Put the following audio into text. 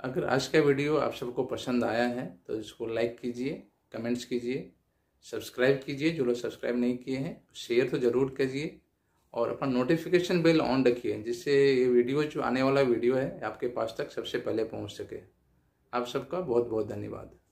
अगर आज का वीडियो आप सबको पसंद आया है तो इसको लाइक कीजिए, कमेंट्स कीजिए, सब्सक्राइब कीजिए। जो लोग सब्सक्राइब नहीं किए हैं शेयर तो ज़रूर कीजिए और अपना नोटिफिकेशन बेल ऑन रखिए, जिससे ये वीडियो जो आने वाला वीडियो है आपके पास तक सबसे पहले पहुंच सके। आप सबका बहुत बहुत धन्यवाद।